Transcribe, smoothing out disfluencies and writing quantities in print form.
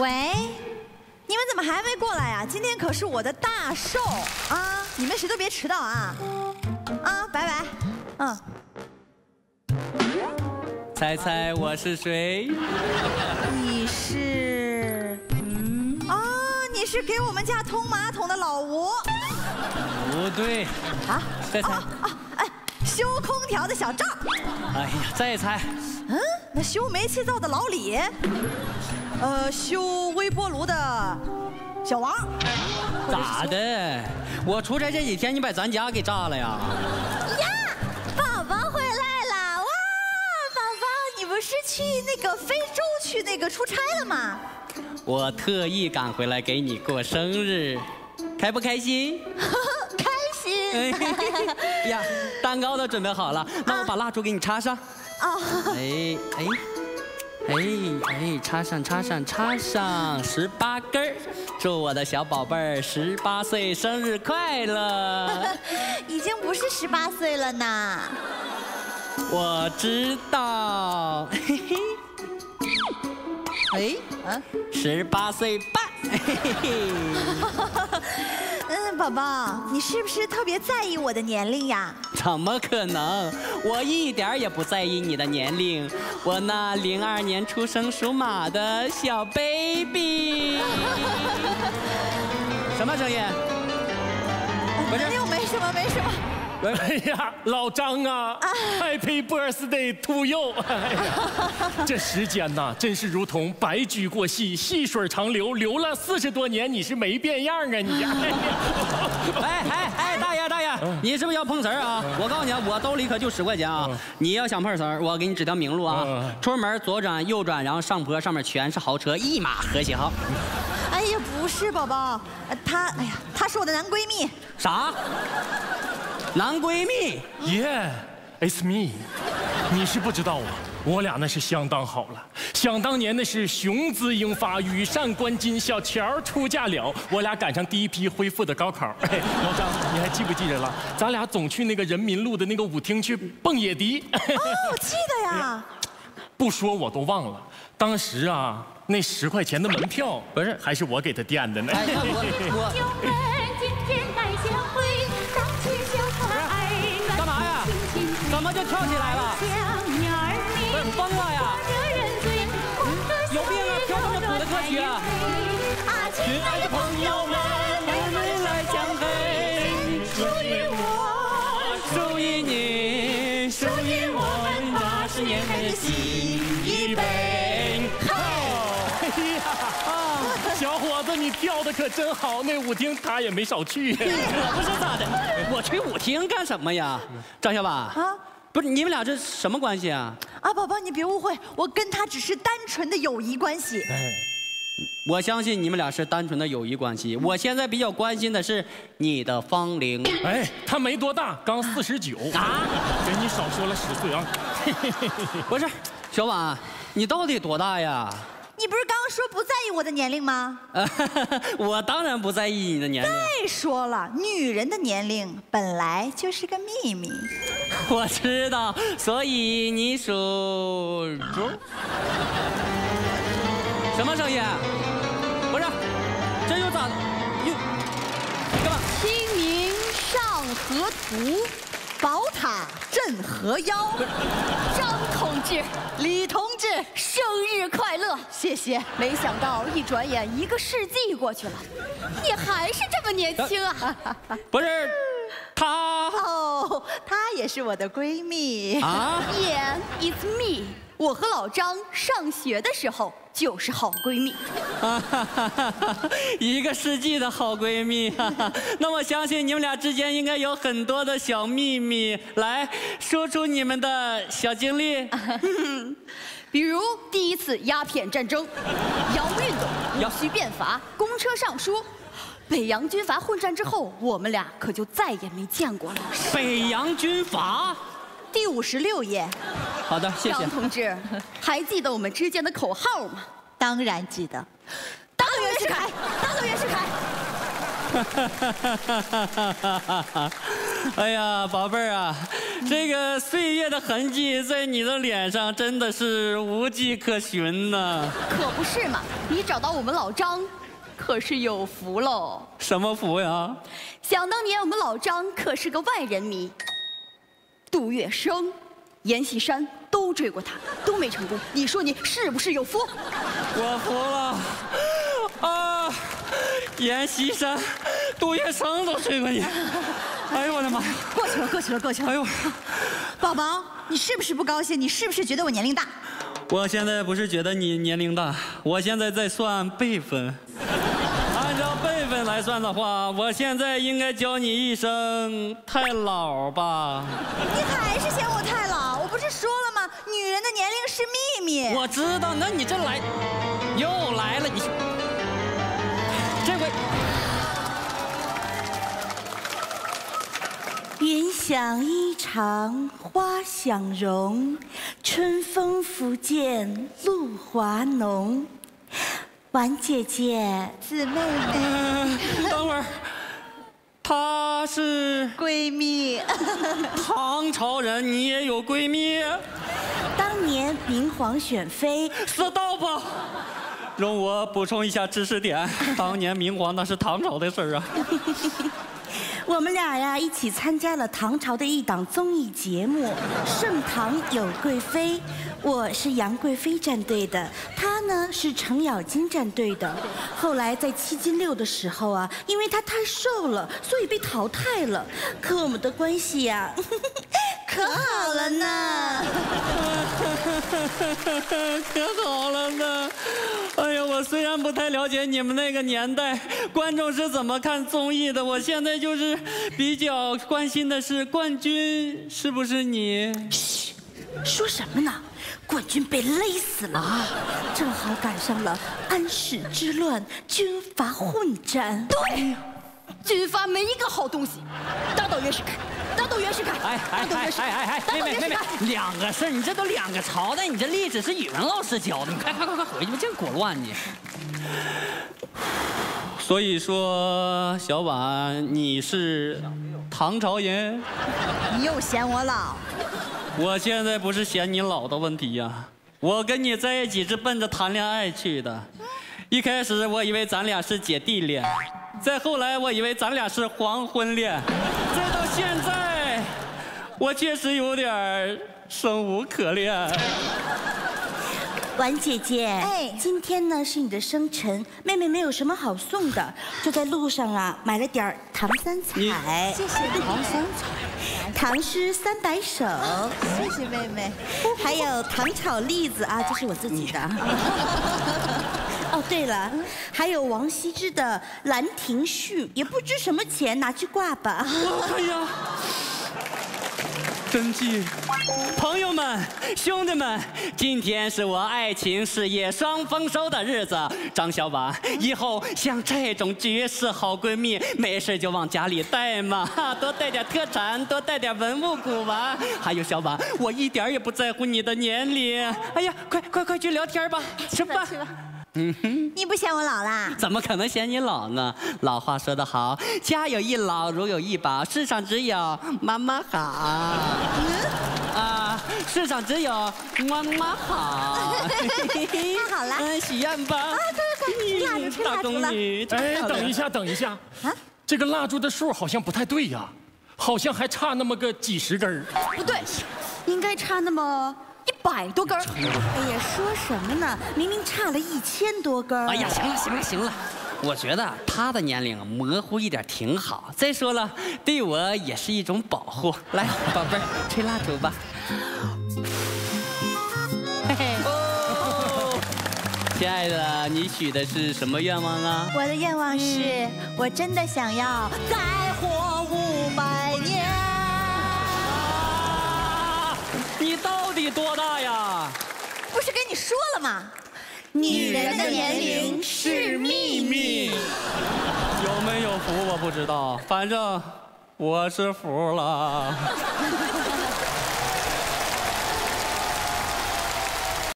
喂，你们怎么还没过来呀？今天可是我的大寿啊！你们谁都别迟到啊！啊，拜拜。嗯。 猜猜我是谁？ 你是……你是给我们家通马桶的老吴？ 不对。啊？再猜。 哎，修空调的小赵。 哎呀，再猜。 那修煤气灶的老李。修微波炉的小王。 咋的？我出差这几天，你把咱家给炸了呀？ 呀，宝宝回来了！哇，宝宝，你不是去那个非洲去那个出差了吗？ 我特意赶回来给你过生日，开不开心？ 开心。 呀，蛋糕都准备好了，那我把蜡烛给你插上。插上，18根儿，祝我的小宝贝儿18岁生日快乐！ 已经不是18岁了呢。 我知道，嘿嘿。18岁半。 宝宝，你是不是特别在意我的年龄呀？ 怎么可能？我一点也不在意你的年龄，我那02年出生属马的小 baby。什么声音？不是， 没什么。 哎呀，老张啊 ，Happy Birthday to you！ 哎呀，这时间呐，真是如同白驹过隙，细水长流，流了40多年，你是没变样啊你呀！ 大爷，你是不是要碰瓷儿啊？我告诉你啊，我兜里可就10块钱啊！你要想碰瓷儿，我给你指条明路啊，出门左转右转，然后上坡，上面全是豪车，一马和喜好。 哎呀，不是宝宝，她是我的男闺蜜。 啥？男闺蜜 ？Yeah，it's me。你是不知道啊，我俩那是相当好了。想当年那是雄姿英发，羽扇纶巾，小乔出嫁了。我俩赶上第一批恢复的高考。哎，老张，你还记不记得了？咱俩总去那个人民路的那个舞厅去蹦野迪。 我记得呀。 不说我都忘了，当时啊，那10块钱的门票不是还是我给他垫的呢。 干嘛呀？怎么就跳起来了？不是疯了呀？有病啊！跳这么土的歌曲啊！亲爱的朋友们，我们来相会，属于我，属于你，属于我们80年代的新一辈。 小伙子，你跳的可真好，那舞厅他也没少去。 可不是咋的，我去舞厅干什么呀？张小宝不是你们俩这什么关系啊？ 宝宝你别误会，我跟他只是单纯的友谊关系。 我相信你们俩是单纯的友谊关系。我现在比较关心的是你的芳龄。 他没多大，刚49啊，给你少说了10岁啊。 不是，小婉，你到底多大呀？ 你不是刚刚说不在意我的年龄吗？ 我当然不在意你的年龄。 再说了，女人的年龄本来就是个秘密。 我知道，所以你属猪。什么声音？不是，这又咋？又干嘛？ 清明上河图，宝塔镇河妖。 张同志， 李同志， 生日快乐！ 谢谢。 没想到一转眼1个世纪过去了，你还是这么年轻啊！ 不是，她也是我的闺蜜啊。 Yeah, it's me。我和老张上学的时候就是好闺蜜。 1个世纪的好闺蜜，那我相信你们俩之间应该有很多的小秘密。来，说出你们的小经历。 比如第一次鸦片战争、洋务运动、戊戌变法、公车上书。北洋军阀混战之后，我们俩可就再也没见过了。 北洋军阀， 第56页。 好的，谢谢。 张同志，还记得我们之间的口号吗？ 当然记得。 大陆袁世凯，大陆袁世凯。 哎呀，宝贝儿啊，这个岁月的痕迹在你的脸上真的是无迹可寻呐。 可不是嘛，你找到我们老张，可是有福喽。 什么福呀？ 想当年我们老张可是个万人迷，杜月笙、阎锡山都追过他，都没成功。你说你是不是有福？ 我服了啊！阎锡山、杜月笙都追过你，哎呦我的妈呀！ 过去了，过去了，过去了。 哎呦， 宝宝，你是不是不高兴？你是不是觉得我年龄大？ 我现在不是觉得你年龄大，我现在在算辈分。按照辈分来算的话，我现在应该叫你一声太老吧？ 你还是嫌我太老？我不是说了吗？女人的年龄是秘密。 我知道，那你这来，又来了，你这回。 云想衣裳花想容，春风拂槛露华浓。婉姐姐， 姊妹们， 等会儿，她是闺蜜。 唐朝人，你也有闺蜜？ 当年明皇选妃 ，Stop！容我补充一下知识点，当年明皇那是唐朝的事儿啊。 我们俩呀一起参加了唐朝的一档综艺节目《盛唐有贵妃》，我是杨贵妃战队的，她呢是程咬金战队的。后来在7进6的时候啊，因为她太瘦了，所以被淘汰了。可我们的关系呀，可好了呢。 可好了呢。哎呀，我虽然不太了解你们那个年代观众是怎么看综艺的，我现在就是比较关心的是冠军是不是你？ 嘘，说什么呢？冠军被勒死了啊！正好赶上了安史之乱，军阀混战。 对，军阀没一个好东西，打倒袁世凯。打倒袁世凯！ 妹妹，两个事儿，你这都2个朝代，你这历史是语文老师教的，你快回去吧，净裹乱你。所以说，小婉，你是唐朝人？ 你又嫌我老？ 我现在不是嫌你老的问题呀，我跟你在一起是奔着谈恋爱去的。一开始我以为咱俩是姐弟恋，再后来我以为咱俩是黄昏恋，再到现在，我确实有点生无可恋。 婉姐姐，哎，今天呢是你的生辰，妹妹没有什么好送的，就在路上啊买了点唐三彩。 谢谢唐三彩，唐诗300首。 谢谢妹妹， 还有糖炒栗子啊，这是我自己的。哦，对了，还有王羲之的《兰亭序》，也不知什么钱，拿去挂吧。 哎呀，真迹！朋友们、兄弟们，今天是我爱情事业双丰收的日子。张小婉，以后像这种绝世好闺蜜，没事就往家里带嘛，多带点特产，多带点文物古玩。还有小婉，我一点也不在乎你的年龄。哎呀，快去聊天吧，吃饭。 你不嫌我老啦？ 怎么可能嫌你老呢？老话说得好，家有一老，如有一宝，世上只有妈妈好。世上只有妈妈好。 太好了， 许愿吧。 快，吹蜡烛了。 哎，等一下，啊，这个蜡烛的数好像不太对呀，好像还差那么个几十根。 不对，应该差那么100多根。哎呀，说什么呢？明明差了1000多根。 哎呀，行了，我觉得他的年龄模糊一点挺好。再说了，对我也是一种保护。来，宝贝儿，吹蜡烛吧。嘿嘿。哦，亲爱的，你许的是什么愿望啊？ 我的愿望是，我真的想要再活500年。 你到底多大呀？ 不是跟你说了吗？ 女人的年龄是秘密。有没有福我不知道，反正我是服了。